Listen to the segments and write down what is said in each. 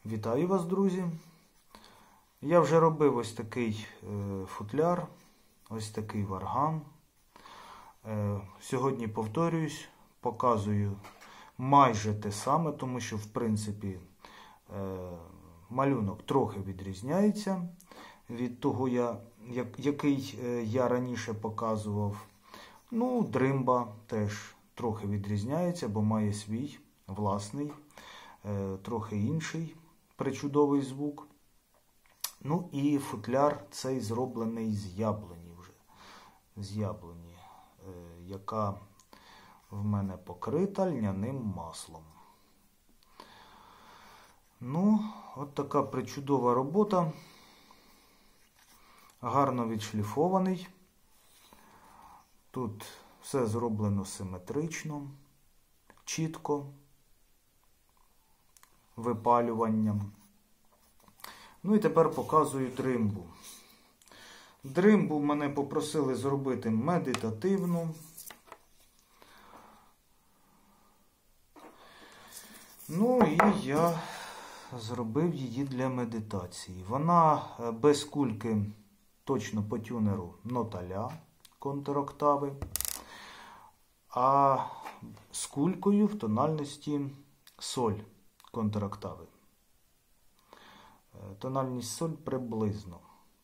Вітаю вас, друзі! Я вже робив ось такий футляр, ось такий варган. Сьогодні повторююсь, показую майже те саме, тому що, в принципі, малюнок трохи відрізняється від того, який я раніше показував. Ну, дримба теж трохи відрізняється, бо має свій власний, трохи інший причудовий звук. Ну і футляр цей зроблений з яблуні вже. З яблуні, яка в мене покрита льняним маслом. Ну, от така причудова робота. Гарно відшліфований. Тут все зроблено симетрично, чітко, випалюванням. Ну і тепер показую дримбу. Дримбу мене попросили зробити медитативну. Ну і я зробив її для медитації. Вона без кульки точно по тюнеру нота ля, контроктави, а з кулькою в тональності соль, контроктави. Тональність соль приблизно.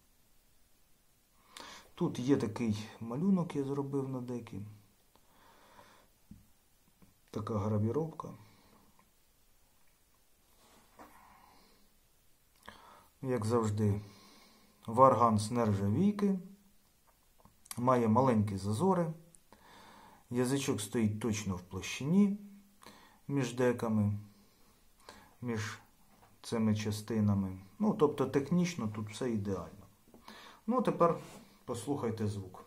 Тут є такий малюнок, я зробив на декі. Така гравіровка. Як завжди, варган з нержавійки. Має маленькі зазори. Язичок стоїть точно в площині між деками, між цими частинами. Ну, тобто технічно тут все ідеально. Ну, тепер послухайте звук.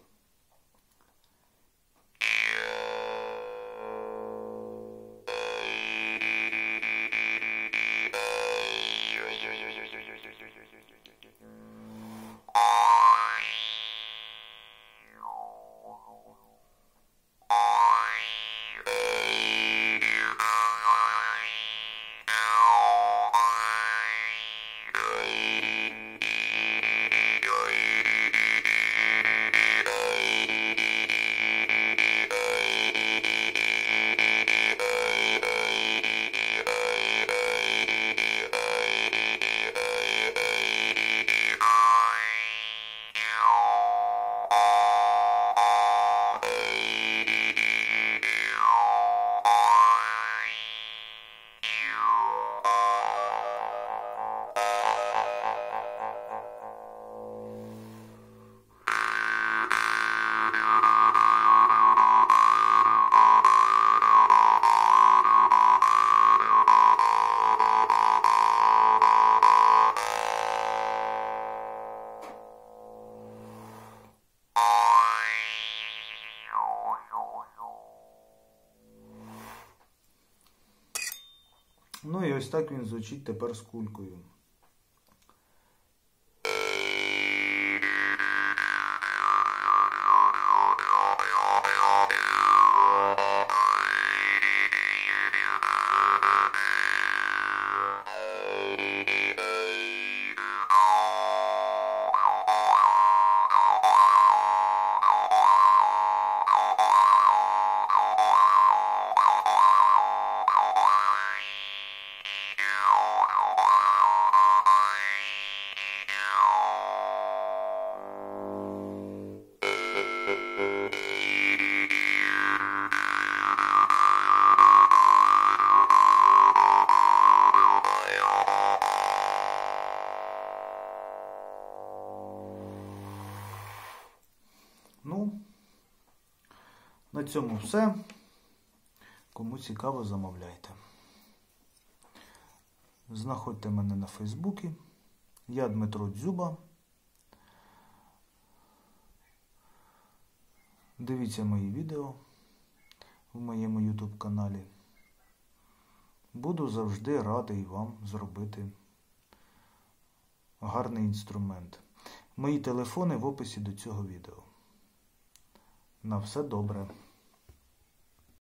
Ну і ось так він звучить тепер з кулькою. Ну, на цьому все. Кому цікаво, замовляйте. Знаходьте мене на Фейсбуці. Я Дмитро Дзюба. Дивіться мої відео в моєму YouTube каналі. Буду завжди радий вам зробити гарний інструмент. Мої телефони в описі до цього відео. На все добре.